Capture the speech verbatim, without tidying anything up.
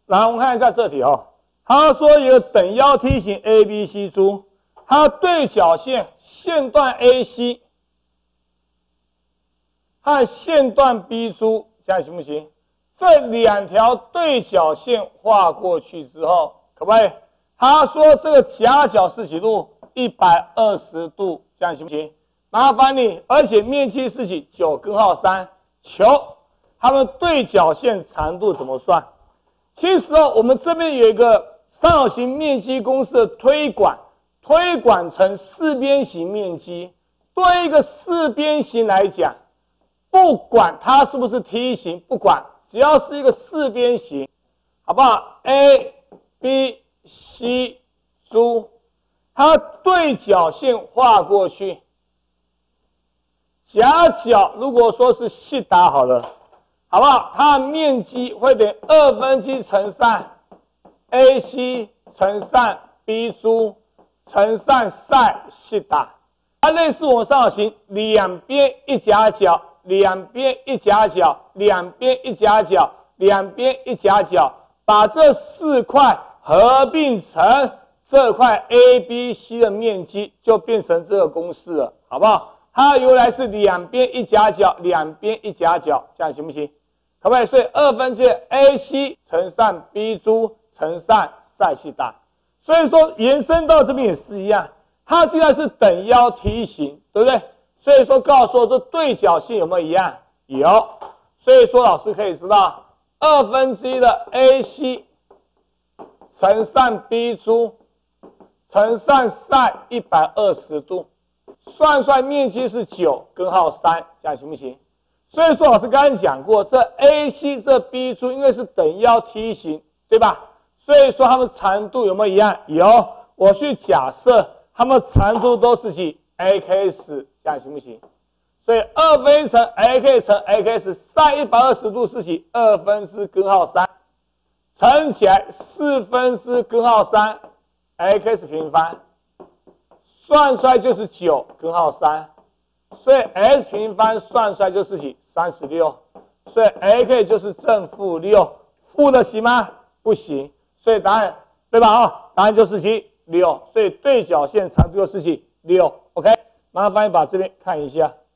然后我们看一下这题哦，他说有等腰梯形 A B C 珠，它对角线线段 A C 和线段 B 珠，这样行不行？这两条对角线画过去之后，可不可以？他说这个夹角是几度？一百二十度，这样行不行？麻烦你，而且面积是几？九根号三，求它们对角线长度怎么算？其实哦，我们这边有一个三角形面积公式的推广，推广成四边形面积。对一个四边形来讲，不管它是不是梯形，不管，只要是一个四边形，好不好 ？A、B、C、珠，它对角线画过去，夹角如果说是西达好了，好不好？它的面积会等于二分之一乘上 A C 乘上 B 珠乘上 sin 西达。它类似我们三角形两边一夹角，两边一夹角，两边一夹角，两边一夹角，把这四块合并成这块 A B C 的面积，就变成这个公式了，好不好？它由来是两边一夹角，两边一夹角，这样行不行？可不可以？所以二分之 A C 乘上 B 珠乘上 sin 西达，所以说延伸到这边也是一样。它既然是等腰梯形，对不对？所以说告诉我这对角线有没有一样？有。所以说老师可以知道，二分之一的 A C 乘上 B 珠乘上 sin 一百二十度，算出来面积是九根号三，这样行不行？所以说老师刚才讲过，这 A C 这 B 珠因为是等腰梯形，对吧？所以说它们长度有没有一样？有。我去假设它们长度都是几 x， 这样行不行？所以二分一乘 x 乘 x sin 一百二十度是几？二分之根号三，乘起来四分之根号三 x 平方，算出来就是九根号三，所以 x 平方算出来就是几？三十六，所以 x 就是正负六，负的行吗？不行，所以答案对吧？啊，答案就是几？六，所以对角线长度就是几？六 ，OK。麻烦你把这边看一下。